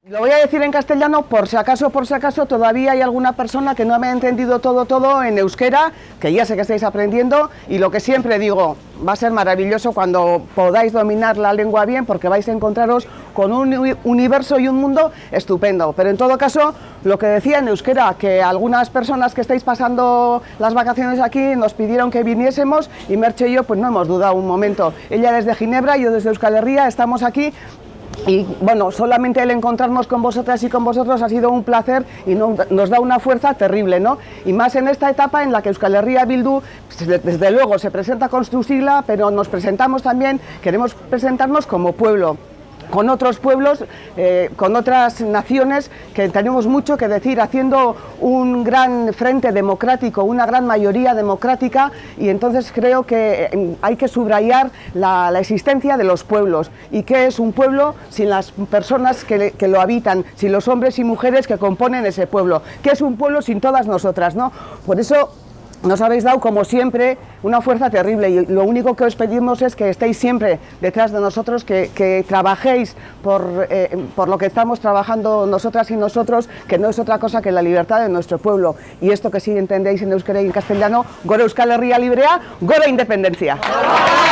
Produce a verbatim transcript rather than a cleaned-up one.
Lo voy a decir en castellano por si acaso, por si acaso todavía hay alguna persona que no me ha entendido todo, todo en euskera, que ya sé que estáis aprendiendo, y lo que siempre digo, va a ser maravilloso cuando podáis dominar la lengua bien, porque vais a encontraros con un universo y un mundo estupendo. Pero en todo caso, lo que decía en euskera, que algunas personas que estáis pasando las vacaciones aquí nos pidieron que viniésemos, y Merche y yo pues no hemos dudado un momento. Ella desde Ginebra, yo desde Euskal Herria, estamos aquí. Y bueno, solamente el encontrarnos con vosotras y con vosotros ha sido un placer y no, nos da una fuerza terrible, ¿no? Y más en esta etapa en la que Euskal Herria Bildu, pues, desde luego, se presenta con su sigla, pero nos presentamos también, queremos presentarnos como pueblo, con otros pueblos, eh, con otras naciones que tenemos mucho que decir, haciendo un gran frente democrático, una gran mayoría democrática, y entonces creo que hay que subrayar la, la existencia de los pueblos. ¿Y qué es un pueblo sin las personas que, que lo habitan, sin los hombres y mujeres que componen ese pueblo? ¿Qué es un pueblo sin todas nosotras, no? Por eso nos habéis dado, como siempre, una fuerza terrible, y lo único que os pedimos es que estéis siempre detrás de nosotros, que, que trabajéis por, eh, por lo que estamos trabajando nosotras y nosotros, que no es otra cosa que la libertad de nuestro pueblo. Y esto que sí entendéis en euskera y en castellano, Gora Euskal Herria Librea, Gora Independencia.